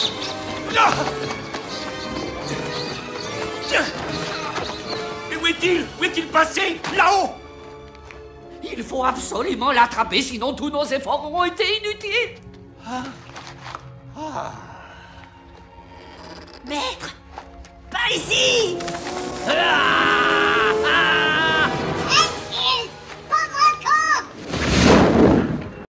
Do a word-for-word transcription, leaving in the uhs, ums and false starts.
Non! Mais où est-il? Où est-il passé? Là-haut! Il faut absolument l'attraper, sinon tous nos efforts auront été inutiles. Ah. Ah. Maître! Par ici!